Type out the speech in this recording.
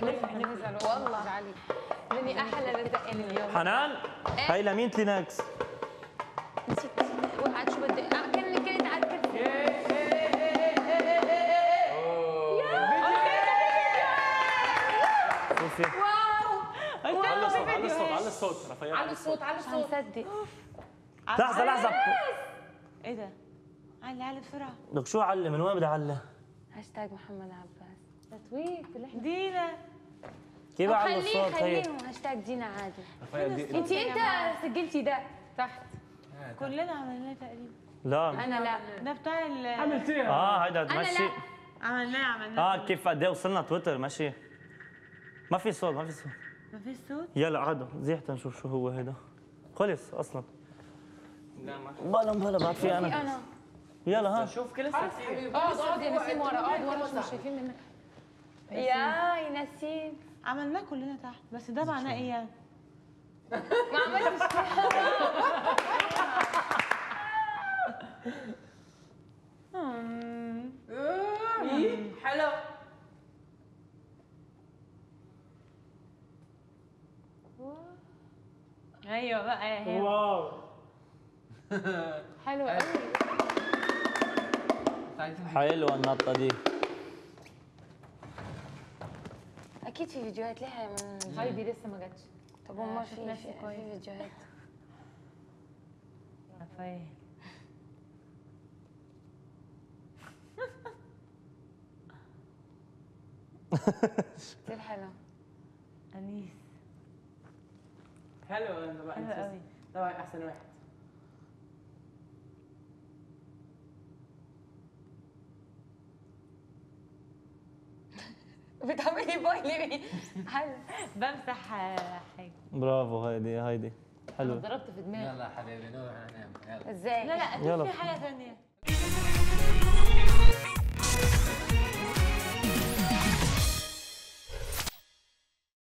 والله زعلي لاني احلى رزق اليوم. حنان هاي لمين كلينكس؟ نسيت وقعت شو بدي كنت على الكرسي. شوفي واو على الصوت رفيع على الصوت مصدق. لحظة ايه ده؟ علي بسرعة. لك شو علّي؟ من وين بدي علّي؟ هاشتاج محمد عباس تتويج دينا كيف اعلي الصوت هي؟ خليهم هاشتاج دينا عادي. انت سجلتي ده تحت. كلنا عملناه تقريبا. لا انا لا ده بتاع عملتيها هيدا ماشي. عملناه كيف قد ايه وصلنا تويتر ماشي. ما في صوت ما فيش صوت؟ يلا عادوا زيحت نشوف شو هو هيدا. خلص اصلا. لا ما بلا بعد في انا. يلا ها شوف كل السلسله. اقعد يا نسيم ورا مش شايفين منك. يا نسيم عملناه كلنا تحت بس ده معناه ايه يعني؟ ما عملتش حلو. ايوه بقى يا هبه. واو حلو قوي. حلوه النطه دي. اكيد في فيديوهات لها من هايدي لسه ما جاتش. طب ما في فيديوهات. رفاهية. كتير حلو. انيس حلو. حلو قوي. ده احسن واحد. بتعملي باي ليه؟ حلو. بمسح حاجة. برافو هيدي حلو. ضربت في دماغي. يلا حبيبي نروح ننام. يلا. ازاي؟ لا يلا. في حاجة ثانية.